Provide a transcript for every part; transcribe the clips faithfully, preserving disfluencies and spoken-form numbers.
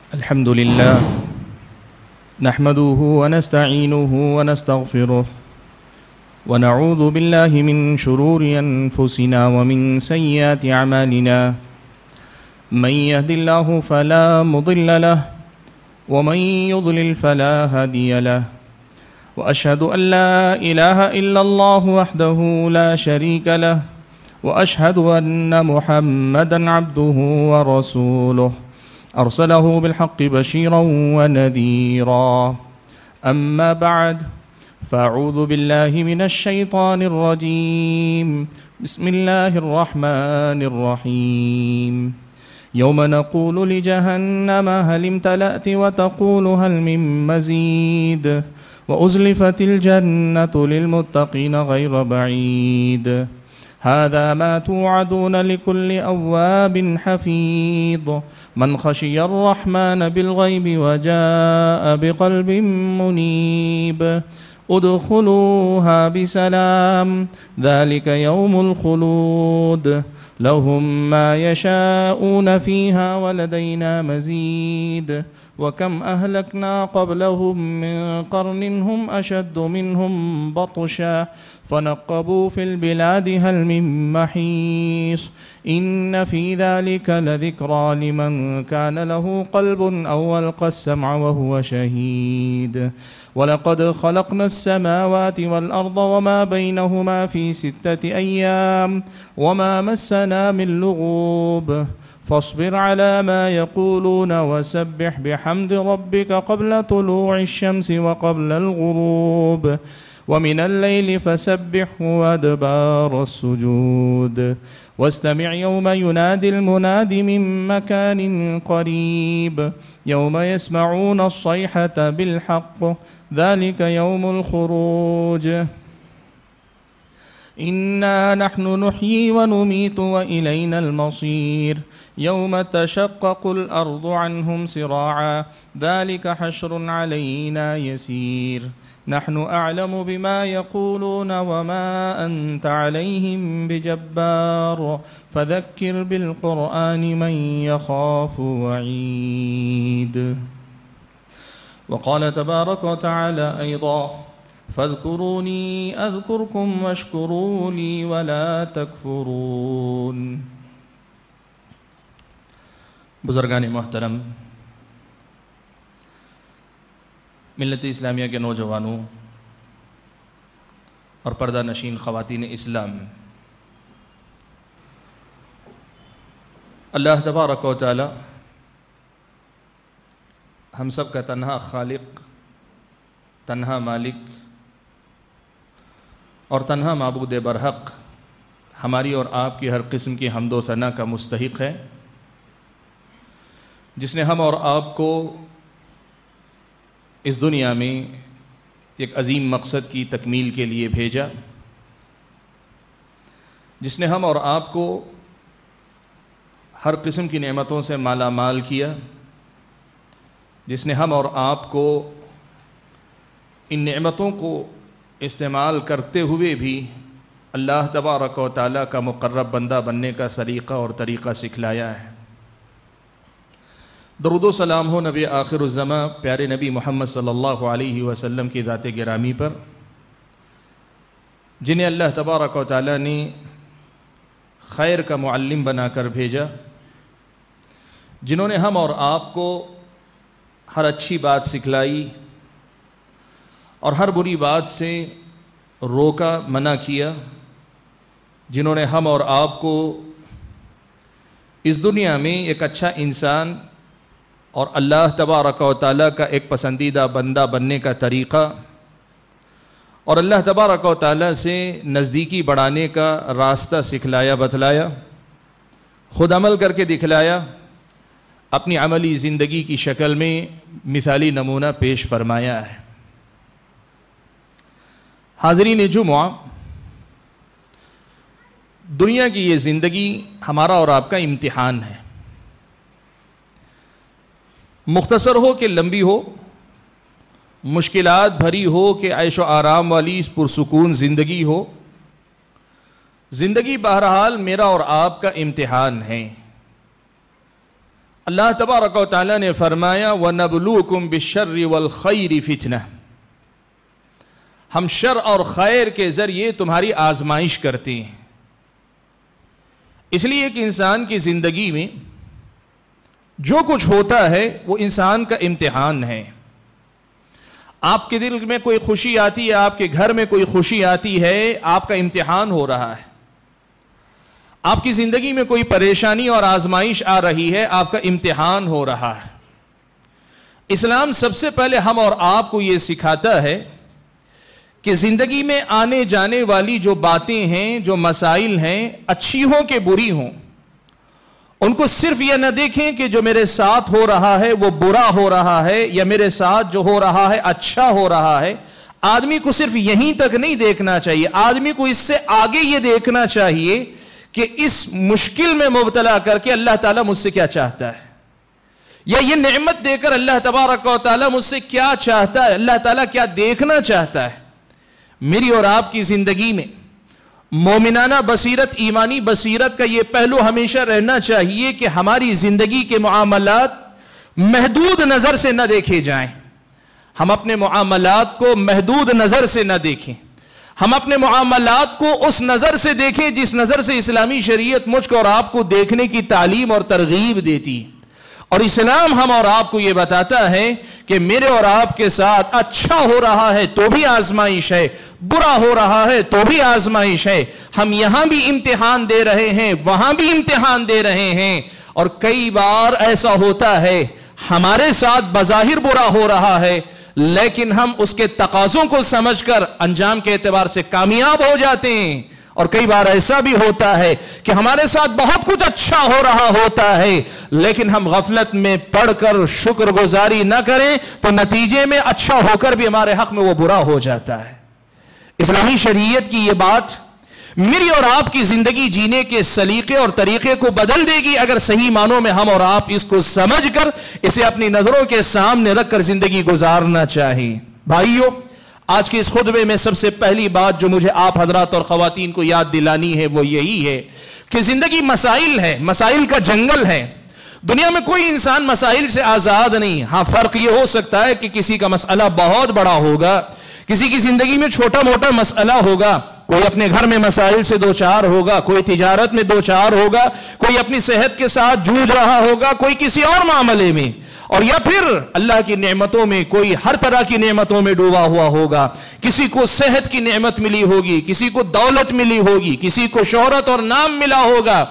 الحمد لله نحمده ونستعينه ونستغفره ونعوذ بالله من شرور أنفسنا ومن سيئات أعمالنا من يهد الله فلا مضل له ومن يضلل فلا هادي له وأشهد أن لا إله إلا الله وحده لا شريك له وأشهد أن محمدا عبده ورسوله أرسله بالحق بشيرا ونذيرا أما بعد فأعوذ بالله من الشيطان الرجيم بسم الله الرحمن الرحيم يوم نقول لجهنم هل امتلأت وتقول هل من مزيد وأزلفت الجنة للمتقين غير بعيد هذا ما توعدون لكل أواب حفيظ من خشي الرحمن بالغيب وجاء بقلب منيب ادخلوها بسلام ذلك يوم الخلود لهم ما يشاءون فيها ولدينا مزيد وكم أهلكنا قبلهم من قرن هم أشد منهم بطشا فنقبوا في البلاد هل من محيص إن في ذلك لذكرى لمن كان له قلب أو ألقى السمع وهو شهيد ولقد خلقنا السماوات والأرض وما بينهما في ستة أيام وما مسنا من لغوب فاصبر على ما يقولون وسبح بحمد ربك قبل طلوع الشمس وقبل الغروب ومن الليل فسبحه وأدبار السجود واستمع يوم ينادي المناد من مكان قريب يوم يسمعون الصيحة بالحق ذلك يوم الخروج إنا نحن نحيي ونميت وإلينا المصير يوم تشقق الأرض عنهم سراعا ذلك حشر علينا يسير نحن أعلم بما يقولون وما أنت عليهم بجبار فذكر بالقرآن من يخاف وعيد وقال تبارك وتعالى أيضا فاذكروني أذكركم واشكروا لي ولا تكفرون بزرگان محترم، ملت اسلامیہ کے نوجوانوں اور پردہ نشین خواتین اسلام، اللہ تبارک و تعالی ہم سب کا تنہا خالق، تنہا مالک اور تنہا معبود برحق، ہماری اور آپ کی ہر قسم کی حمد و ثنا کا مستحق ہے، جس نے ہم اور آپ کو اس دنیا میں ایک عظیم مقصد کی تکمیل کے لیے بھیجا، جس نے ہم اور آپ کو ہر قسم کی نعمتوں سے مالا مال کیا، جس نے ہم اور آپ کو ان نعمتوں کو استعمال کرتے ہوئے بھی اللہ تبارک و تعالیٰ کا مقرب بندہ بننے کا سلیقہ اور طریقہ سکھلایا ہے۔ درود و سلام ہو نبی آخر الزماں پیارے نبی محمد صلی اللہ علیہ وسلم کی ذات گرامی پر، جنہیں اللہ تبارک و تعالیٰ نے خیر کا معلم بنا کر بھیجا، جنہوں نے ہم اور آپ کو ہر اچھی بات سکھلائی اور ہر بری بات سے روکا، منع کیا، جنہوں نے ہم اور آپ کو اس دنیا میں ایک اچھا انسان اور اللہ تبارک و تعالیٰ کا ایک پسندیدہ بندہ بننے کا طریقہ اور اللہ تبارک و تعالیٰ سے نزدیکی بڑھانے کا راستہ سکھلایا، بتلایا، خود عمل کر کے دکھلایا، اپنی عملی زندگی کی شکل میں مثالی نمونہ پیش فرمایا ہے۔ حاضرین جمعہ، دنیا کی یہ زندگی ہمارا اور آپ کا امتحان ہے، مختصر ہو کہ لمبی ہو، مشکلات بھری ہو کہ عیش و آرام والی پرسکون زندگی ہو، زندگی بہرحال میرا اور آپ کا امتحان ہے۔ اللہ تبارک و تعالی نے فرمایا وَنَبْلُوكُمْ بِالشَّرِّ وَالْخَيْرِ فِتْنَةً، ہم شر اور خیر کے ذریعے تمہاری آزمائش کرتے ہیں۔ اس لیے کہ انسان کی زندگی میں جو کچھ ہوتا ہے وہ انسان کا امتحان ہے۔ آپ کے دل میں کوئی خوشی آتی ہے، آپ کے گھر میں کوئی خوشی آتی ہے، آپ کا امتحان ہو رہا ہے۔ آپ کی زندگی میں کوئی پریشانی اور آزمائش آ رہی ہے، آپ کا امتحان ہو رہا ہے۔ اسلام سب سے پہلے ہم اور آپ کو یہ سکھاتا ہے کہ زندگی میں آنے جانے والی جو باتیں ہیں، جو مسائل ہیں، اچھی ہوں کہ بری ہوں، ان کو صرف یہ نہ دیکھیں کہ جو میرے ساتھ ہو رہا ہے وہ برا ہو رہا ہے یا میرے ساتھ جو ہو رہا ہے اچھا ہو رہا ہے۔ آدمی کو صرف یہیں تک نہیں دیکھنا چاہیے، آدمی کو اس سے آگے یہ دیکھنا چاہیے کہ اس مشکل میں مبتلا کر کے اللہ تعالیٰ مجھ سے کیا چاہتا ہے، یا یہ نعمت دے کر اللہ تبارک و تعالیٰ مجھ سے کیا چاہتا ہے، اللہ تعالیٰ کیا دیکھنا چاہتا ہے۔ میری اور آپ کی زندگی میں مومنانہ بصیرت، ایمانی بصیرت کا یہ پہلو ہمیشہ رہنا چاہیے کہ ہماری زندگی کے معاملات محدود نظر سے نہ دیکھے جائیں۔ ہم اپنے معاملات کو محدود نظر سے نہ دیکھیں، ہم اپنے معاملات کو اس نظر سے دیکھیں جس نظر سے اسلامی شریعت مجھ کو اور آپ کو دیکھنے کی تعلیم اور ترغیب دیتی ہے۔ اور اسلام ہم اور آپ کو یہ بتاتا ہے کہ میرے اور آپ کے ساتھ اچھا ہو رہا ہے تو بھی آزمائش ہے، برا ہو رہا ہے تو بھی آزمائش ہے۔ ہم یہاں بھی امتحان دے رہے ہیں، وہاں بھی امتحان دے رہے ہیں۔ اور کئی بار ایسا ہوتا ہے ہمارے ساتھ بظاہر برا ہو رہا ہے، لیکن ہم اس کے تقاضوں کو سمجھ کر انجام کے اعتبار سے کامیاب ہو جاتے ہیں۔ اور کئی بار ایسا بھی ہوتا ہے کہ ہمارے ساتھ بہت کچھ اچھا ہو رہا ہوتا ہے، لیکن ہم غفلت میں پڑھ کر شکر گزاری نہ کریں تو نتیجے میں اچھا ہو کر بھی ہمارے حق میں وہ برا ہو جاتا ہے۔ اسلامی شریعت کی یہ بات میری اور آپ کی زندگی جینے کے سلیقے اور طریقے کو بدل دے گی اگر صحیح معنوں میں ہم اور آپ اس کو سمجھ کر اسے اپنی نظروں کے سامنے رکھ کر زندگی گزارنا چاہیے۔ بھائیو، آج کے اس خطبے میں سب سے پہلی بات جو مجھے آپ حضرات اور خواتین کو یاد دلانی ہے وہ یہی ہے کہ زندگی مسائل ہے، مسائل کا جنگل ہے۔ دنیا میں کوئی انسان مسائل سے آزاد نہیں۔ ہاں، فرق یہ ہو سکتا ہے کہ کسی کا مسئلہ بہت بڑا ہوگا، کسی کی زندگی میں چھوٹا موٹا مسئلہ ہوگا، کوئی اپنے گھر میں مسائل سے دو چار ہوگا، کوئی تجارت میں دو چار ہوگا، کوئی اپنی صحت کے ساتھ جوجھ رہا ہوگا، کوئی کسی اور معاملے میں، اور یا پھر اللہ کی نعمتوں میں کوئی ہر طرح کی نعمتوں میں ڈوبا ہوا ہوگا۔ کسی کو صحت کی نعمت ملی ہوگی، کسی کو دولت ملی ہوگی، کسی کو شہرت اور نام ملا ہوگا۔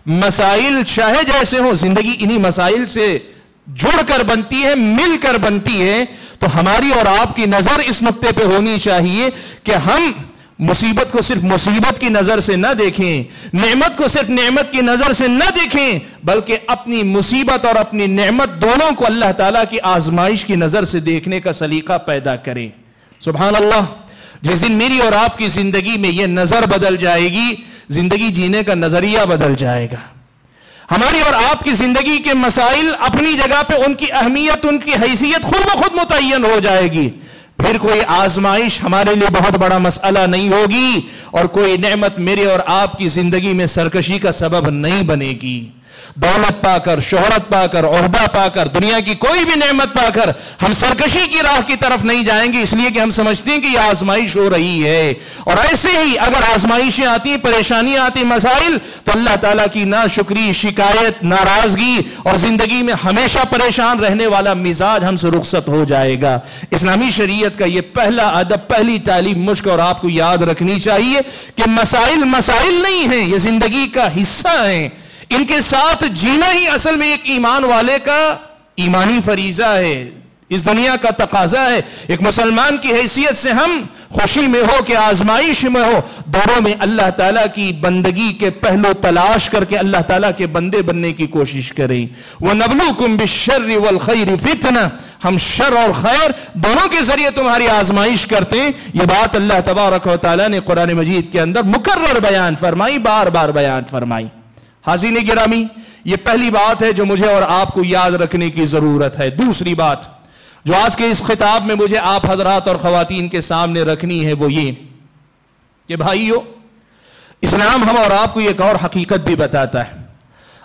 مسائل چاہے جیسے ہوں، زندگی انہی مسائل سے جڑ کر بنتی ہے، مل کر بنتی ہے۔ تو ہماری اور آپ کی نظر اس نقطے پہ ہونی چاہیے کہ ہم مصیبت کو صرف مصیبت کی نظر سے نہ دیکھیں، نعمت کو صرف نعمت کی نظر سے نہ دیکھیں، بلکہ اپنی مصیبت اور اپنی نعمت دونوں کو اللہ تعالیٰ کی آزمائش کی نظر سے دیکھنے کا سلیقہ پیدا کریں۔ سبحان اللہ، جس دن میری اور آپ کی زندگی میں یہ نظر بدل جائے گی، زندگی جینے کا نظریہ بدل جائے گا۔ ہماری اور آپ کی زندگی کے مسائل اپنی جگہ پہ ان کی اہمیت، ان کی حیثیت خود بخود متعین ہو جائے گی۔ پھر کوئی آزمائش ہمارے لیے بہت بڑا مسئلہ نہیں ہوگی، اور کوئی نعمت میرے اور آپ کی زندگی میں سرکشی کا سبب نہیں بنے گی۔ دولت پا کر، شہرت پا کر، عہدہ پا کر، دنیا کی کوئی بھی نعمت پا کر ہم سرکشی کی راہ کی طرف نہیں جائیں گے، اس لیے کہ ہم سمجھتے ہیں کہ یہ آزمائش ہو رہی ہے۔ اور ایسے ہی اگر آزمائشیں آتی ہیں، پریشانیاں آتی، مسائل، تو اللہ تعالیٰ کی ناشکری، شکایت، ناراضگی اور زندگی میں ہمیشہ پریشان رہنے والا مزاج ہم سے رخصت ہو جائے گا۔ اسلامی شریعت کا یہ پہلا ادب، پہلی تعلیم مجھ کو اور آپ کو یاد رکھنی چاہیے کہ مسائل مسائل نہیں ہیں، یہ زندگی کا حصہ ہیں۔ ان کے ساتھ جینا ہی اصل میں ایک ایمان والے کا ایمانی فریضہ ہے، اس دنیا کا تقاضا ہے۔ ایک مسلمان کی حیثیت سے ہم خوشی میں ہو کہ آزمائش میں ہو، دونوں میں اللہ تعالیٰ کی بندگی کے پہلو تلاش کر کے اللہ تعالیٰ کے بندے بننے کی کوشش کریں۔ وَنَبْلُوكُمْ بِالشَّرِّ وَالْخَيْرِ فِتْنَةً، ہم شر اور خیر دونوں کے ذریعے تمہاری آزمائش کرتے ہیں۔ یہ بات اللہ تبارک و تعالیٰ نے قرآن مجید کے اندر مکرر بیان فرمائی، بار بار بیان فرمائی۔ حاضرین گرامی، یہ پہلی بات ہے جو مجھے اور آپ کو یاد رکھنے کی ضرورت ہے۔ دوسری بات جو آج کے اس خطاب میں مجھے آپ حضرات اور خواتین کے سامنے رکھنی ہے وہ یہ کہ بھائیو، اسلام ہم اور آپ کو ایک اور حقیقت بھی بتاتا ہے۔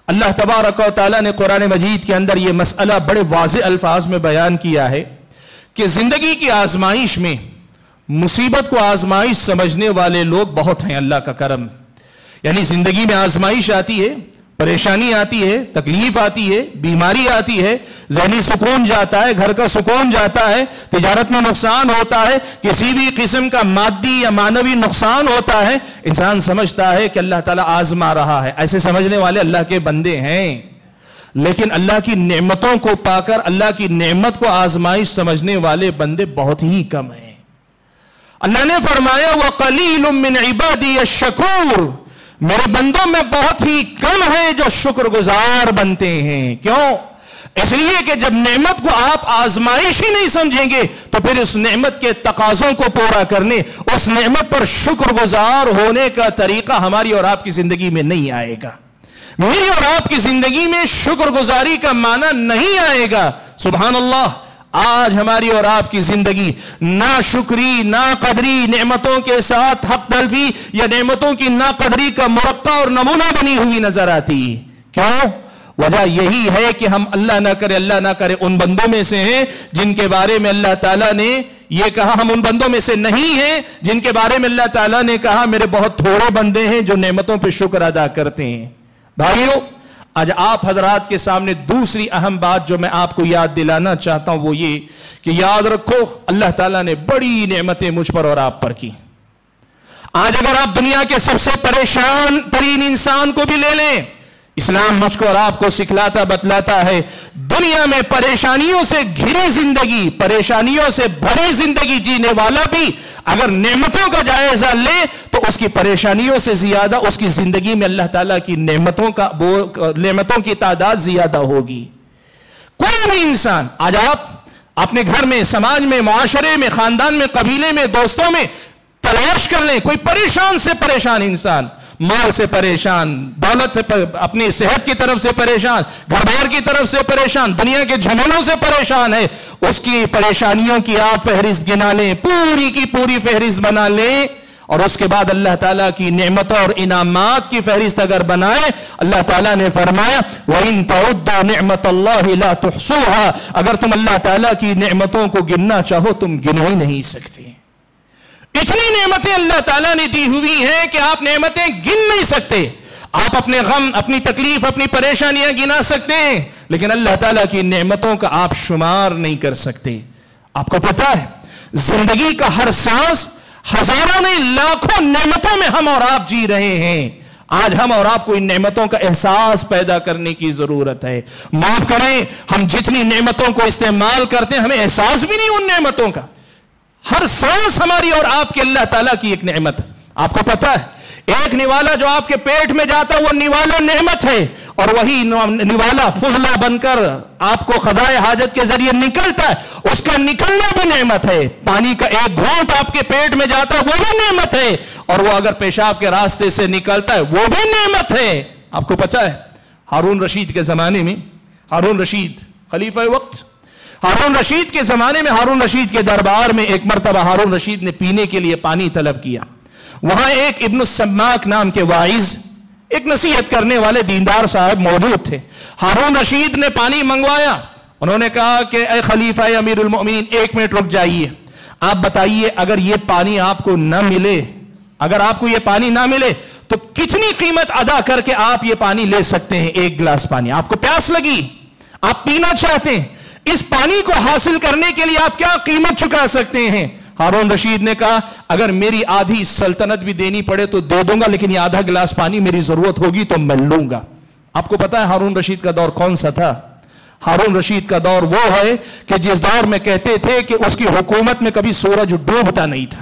اللہ تبارک و تعالیٰ نے قرآن مجید کے اندر یہ مسئلہ بڑے واضح الفاظ میں بیان کیا ہے کہ زندگی کی آزمائش میں مصیبت کو آزمائش سمجھنے والے لوگ بہت ہیں. اللہ کا کرم، یعنی زندگی میں آزمائش آتی ہے، پریشانی آتی ہے، تکلیف آتی ہے، بیماری آتی ہے، ذہنی سکون جاتا ہے، گھر کا سکون جاتا ہے، تجارت میں نقصان ہوتا ہے، کسی بھی قسم کا مادی یا معنوی نقصان ہوتا ہے، انسان سمجھتا ہے کہ اللہ تعالیٰ آزما رہا ہے. ایسے سمجھنے والے اللہ کے بندے ہیں، لیکن اللہ کی نعمتوں کو پا کر اللہ کی نعمت کو آزمائش سمجھنے والے بندے بہت ہی کم ہیں. اللہ نے فرمایا وَقَلِيلٌ مِّنْ عِبَادِيَ الشَّكُورُ، میرے بندوں میں بہت ہی کم ہیں جو شکر گزار بنتے ہیں. کیوں؟ اس لیے کہ جب نعمت کو آپ آزمائش ہی نہیں سمجھیں گے تو پھر اس نعمت کے تقاضوں کو پورا کرنے، اس نعمت پر شکر گزار ہونے کا طریقہ ہماری اور آپ کی زندگی میں نہیں آئے گا. میری اور آپ کی زندگی میں شکر گزاری کا معنی نہیں آئے گا. سبحان اللہ، آج ہماری اور آپ کی زندگی ناشکری، ناقدری، نعمتوں کے ساتھ حق تلفی یا نعمتوں کی ناقدری کا مرقع اور نمونہ بنی ہوئی نظر آتی. کیوں؟ وجہ یہی ہے کہ ہم اللہ نہ کرے اللہ نہ کرے ان بندوں میں سے ہیں جن کے بارے میں اللہ تعالیٰ نے یہ کہا، ہم ان بندوں میں سے نہیں ہیں جن کے بارے میں اللہ تعالیٰ نے کہا میرے بہت تھوڑے بندے ہیں جو نعمتوں پہ شکر ادا کرتے ہیں. بھائیو، آج آپ حضرات کے سامنے دوسری اہم بات جو میں آپ کو یاد دلانا چاہتا ہوں وہ یہ کہ یاد رکھو اللہ تعالیٰ نے بڑی نعمتیں مجھ پر اور آپ پر کی. آج اگر آپ دنیا کے سب سے پریشان ترین انسان کو بھی لے لیں، اسلام مجھ کو اور آپ کو سکھلاتا بتلاتا ہے دنیا میں پریشانیوں سے گھری زندگی، پریشانیوں سے بھری زندگی جینے والا بھی اگر نعمتوں کا جائزہ لے تو اس کی پریشانیوں سے زیادہ اس کی زندگی میں اللہ تعالیٰ کی نعمتوں کا نعمتوں کی تعداد زیادہ ہوگی. کوئی بھی انسان آج آپ اپنے گھر میں، سماج میں، معاشرے میں، خاندان میں، قبیلے میں، دوستوں میں تلاش کر لیں کوئی پریشان سے پریشان انسان، مال سے پریشان، دولت سے پر... اپنی صحت کی طرف سے پریشان، گھر بار کی طرف سے پریشان، دنیا کے جھمیلوں سے پریشان ہے، اس کی پریشانیوں کی آپ فہرست گنا لیں، پوری کی پوری فہرست بنا لیں، اور اس کے بعد اللہ تعالیٰ کی نعمتوں اور انعامات کی فہرست اگر بنائیں، اللہ تعالیٰ نے فرمایا وَإِن تَعُدُّوا نِعْمَةَ اللَّهِ لَا تُحْصُوهَا، اگر تم اللہ تعالیٰ کی نعمتوں کو گننا چاہو تم گن ہی نہیں سکتے. اتنی نعمتیں اللہ تعالیٰ نے دی ہوئی ہیں کہ آپ نعمتیں گن نہیں سکتے. آپ اپنے غم، اپنی تکلیف، اپنی پریشانیاں گنا سکتے ہیں لیکن اللہ تعالیٰ کی نعمتوں کا آپ شمار نہیں کر سکتے. آپ کو پتا ہے زندگی کا ہر سانس ہزاروں نہیں لاکھوں نعمتوں میں ہم اور آپ جی رہے ہیں. آج ہم اور آپ کو ان نعمتوں کا احساس پیدا کرنے کی ضرورت ہے. معاف کریں، ہم جتنی نعمتوں کو استعمال کرتے ہیں ہمیں احساس بھی نہیں ان نعمتوں کا. ہر سانس ہماری اور آپ کے اللہ تعالیٰ کی ایک نعمت ہے. آپ کو پتا ہے ایک نوالا جو آپ کے پیٹ میں جاتا ہے وہ نوالا نعمت ہے، اور وہی نوالا فضلہ بن کر آپ کو قضائے حاجت کے ذریعے نکلتا ہے، اس کا نکلنا بھی نعمت ہے. پانی کا ایک گھونٹ آپ کے پیٹ میں جاتا ہے وہ بھی نعمت ہے، اور وہ اگر پیشاب کے راستے سے نکلتا ہے وہ بھی نعمت ہے. آپ کو پتا ہے ہارون رشید کے زمانے میں، ہارون رشید خلیفہ وقت، ہارون رشید کے زمانے میں ہارون رشید کے دربار میں ایک مرتبہ ہارون رشید نے پینے کے لیے پانی طلب کیا. وہاں ایک ابن السماک نام کے واعظ، ایک نصیحت کرنے والے دیندار صاحب موجود تھے. ہارون رشید نے پانی منگوایا. انہوں نے کہا کہ اے خلیفہ امیر المؤمنین ایک منٹ رک جائیے، آپ بتائیے اگر یہ پانی آپ کو نہ ملے، اگر آپ کو یہ پانی نہ ملے تو کتنی قیمت ادا کر کے آپ یہ پانی لے سکتے ہیں؟ ایک گلاس پانی، آپ کو پیاس لگی، آپ پینا چاہتے ہیں، اس پانی کو حاصل کرنے کے لیے آپ کیا قیمت چکا سکتے ہیں؟ ہارون رشید نے کہا اگر میری آدھی سلطنت بھی دینی پڑے تو دے دوں گا، لیکن یہ آدھا گلاس پانی میری ضرورت ہوگی تو میں لوں گا. آپ کو پتا ہے ہارون رشید کا دور کون سا تھا؟ ہارون رشید کا دور وہ ہے کہ جس دور میں کہتے تھے کہ اس کی حکومت میں کبھی سورج ڈوبتا نہیں تھا.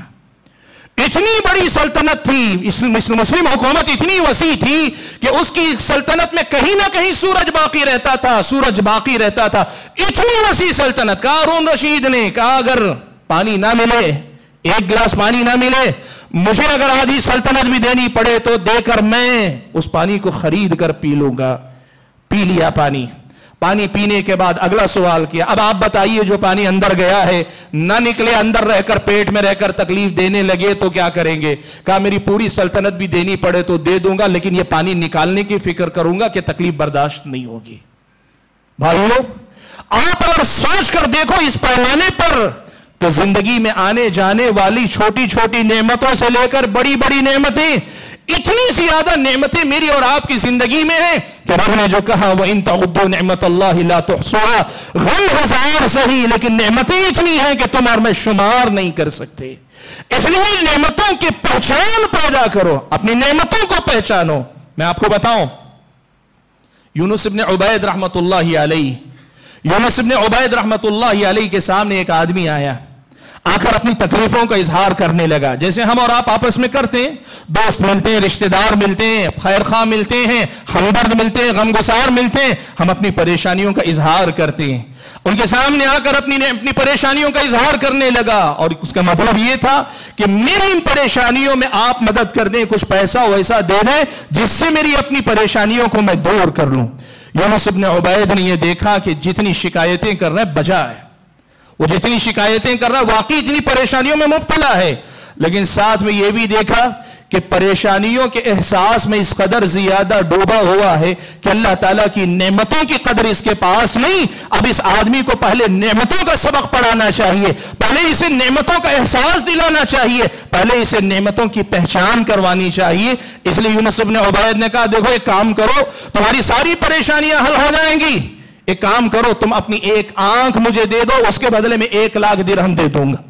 اتنی بڑی سلطنت تھی، مسلم حکومت اتنی وسیع تھی کہ اس کی سلطنت میں کہیں نہ کہیں سورج باقی رہتا تھا، سورج باقی رہتا تھا. اتنی وسیع سلطنت کا ہارون رشید نے کہا اگر پانی نہ ملے، ایک گلاس پانی نہ ملے، مجھے اگر آدھی سلطنت بھی دینی پڑے تو دے کر میں اس پانی کو خرید کر پی لوں گا. پی لیا پانی. پانی پینے کے بعد اگلا سوال کیا، اب آپ بتائیے جو پانی اندر گیا ہے نہ نکلے، اندر رہ کر پیٹ میں رہ کر تکلیف دینے لگے تو کیا کریں گے؟ کہا میری پوری سلطنت بھی دینی پڑے تو دے دوں گا، لیکن یہ پانی نکالنے کی فکر کروں گا کہ تکلیف برداشت نہیں ہوگی۔ بھائیو، آپ اگر سوچ کر دیکھو اس پیمانے پر تو زندگی میں آنے جانے والی چھوٹی چھوٹی نعمتوں سے لے کر بڑی بڑی نعمتیں، اتنی زیادہ نعمتیں میری اور آپ کی زندگی میں ہیں کہ رب نے جو کہا وَإِن تَعُدُّوا نِعْمَتَ اللَّهِ لَا تُحْصُوهَا، غم ہزار صحیح لیکن نعمتیں اتنی ہیں کہ تم اور میں شمار نہیں کر سکتے۔ اس لیے نعمتوں کی پہچان پیدا کرو، اپنی نعمتوں کو پہچانو۔ میں آپ کو بتاؤں، یونس ابن عبید رحمت اللہ علیہ یونس ابن عبید رحمت اللہ علیہ کے سامنے ایک آدمی آیا، آ کر اپنی تکلیفوں کا اظہار کرنے لگا، جیسے ہم اور آپ آپس میں کرتے ہیں، دوست ملتے ہیں، رشتہ دار ملتے ہیں، خیر خواہ ملتے ہیں، ہمدرد ملتے ہیں، غمگسار ملتے ہیں، ہم اپنی پریشانیوں کا اظہار کرتے ہیں۔ ان کے سامنے آ کر اپنی اپنی پریشانیوں کا اظہار کرنے لگا، اور اس کا مطلب یہ تھا کہ میری ان پریشانیوں میں آپ مدد کر دیں، کچھ پیسہ ویسا دے دیں جس سے میری اپنی پریشانیوں کو میں دور کر لوں۔ یونس ابن عبید نے یہ دیکھا کہ جتنی شکایتیں کر رہے بجا ہے، وہ جتنی شکایتیں کر رہا ہے واقعی اتنی پریشانیوں میں مبتلا ہے، لیکن ساتھ میں یہ بھی دیکھا کہ پریشانیوں کے احساس میں اس قدر زیادہ ڈوبا ہوا ہے کہ اللہ تعالیٰ کی نعمتوں کی قدر اس کے پاس نہیں۔ اب اس آدمی کو پہلے نعمتوں کا سبق پڑھانا چاہیے، پہلے اسے نعمتوں کا احساس دلانا چاہیے، پہلے اسے نعمتوں کی پہچان کروانی چاہیے۔ اس لیے یونس ابن عبید نے کہا دیکھو ایک کام کرو، تمہاری ساری پریشانیاں حل ہو جائیں گی، ایک کام کرو تم اپنی ایک آنکھ مجھے دے دو، اس کے بدلے میں ایک لاکھ درہم دے دوں گا،